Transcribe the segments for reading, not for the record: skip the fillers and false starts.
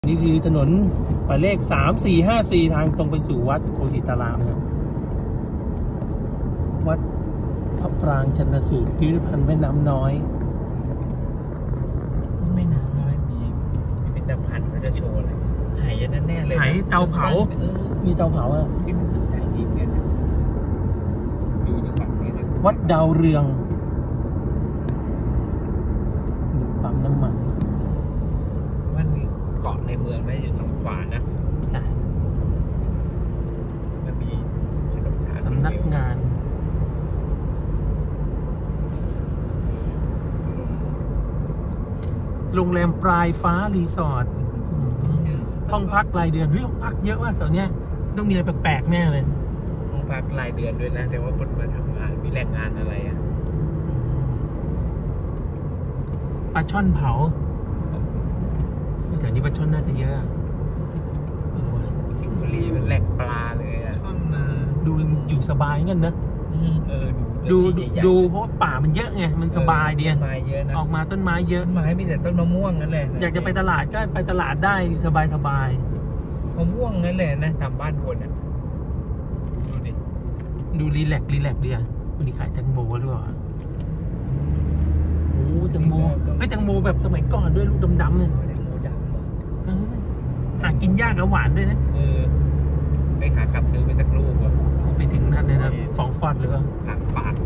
นี่คือถนนหมายเลข3454ทางตรงไปสู่วัดโคสิตารามนะครับวัดพระปรางชันสูตรพิพิธภัณฑ์แม่น้ำน้อยไม่น้ำน้อยมีพิพิธภัณฑ์เขาจะโชว์อะไรหายแน่ๆเลยหายเตาเผามีเตาเผาอ่ะที่มันใต้ดินกันอยู่จังหวัดนี้นะวัดดาวเรืองปั๊มน้ำมันมันมีเกาะในเมืองได้อยู่ทางขวานะใช่มันมีสำนักงานโรงแรมปลายฟ้ารีสอร์ทห้องพักรายเดือนห้องพักเยอะมากแถวเนี้ยต้องมีอะไรแปลกๆแน่เลยห้องพักรายเดือนด้วยนะแต่ว่าคนมาทำงานมีแรงงานอะไรอ่ะปลาช่อนเผาแต่นี้ปลาช่อนน่าจะเยอะสิงห์บุรีมันแหล่งปลาเลยอ่ะดูอยู่สบายงั้นนะดูเพราะป่ามันเยอะไงมันสบายดีไม้เยอะนะออกมาต้นไม้เยอะไม้มีแต่ต้นมะม่วงนั่นแหละอยากจะไปตลาดก็ไปตลาดได้สบายมะม่วงนั่นแหละนะตามบ้านคนอ่ะดูดิดูรีแลกดีอ่ะวันนี้ขายแตงโมหรือเปล่าโอ้แตงโมไม่แตงโมแบบสมัยก่อนด้วยลูกดำๆเนี่ยแตงโมดำเหรอหากินยากแล้วหวานด้วยนะไปขาขับซื้อไปสักลูกวะไปถึงนั่นเลยนะฟองฟอดหรือเปล่าหลังปาก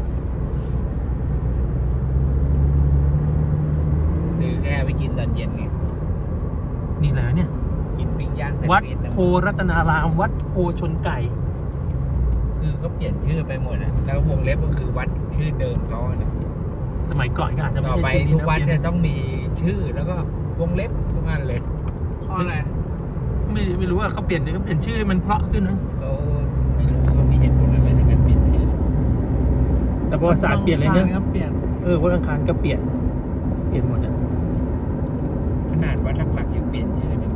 หรือแค่ไปกินตอนเย็นไงนี่แหละเนี่ยกินปิ้งย่างวัดโพรัตนารามวัดโพชนไก่คือเขาเปลี่ยนชื่อไปหมดอ่ะแล้ววงเล็บก็คือวัดชื่อเดิมเขาเนี่ยสมัยก่อนก็อาจจะไม่ใช่ชื่อทุกวัดเนี่ยต้องมีชื่อแล้วก็วงเล็บทุกอันเลยเพราะอะไรไม่รู้ว่าเขาเปลี่ยนชื่อให้มันเพราะขึ้นนะเขาไม่รู้ว่ามีเหตุผลอะไรในการเปลี่ยนชื่อแต่ประวัติศาสตร์เปลี่ยนเลยเนี่ยวัดอังคารก็เปลี่ยนหมดอ่ะขนาดวัดหลักๆยังเปลี่ยนชื่อเลย